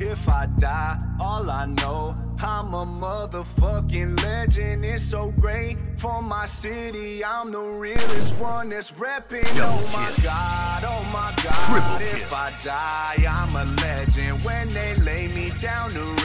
if I die, all I know, I'm a motherfucking legend. It's so great for my city. I'm the realest one that's repping. Oh my God, oh my God. If I die, I'm a legend. When they lay me down to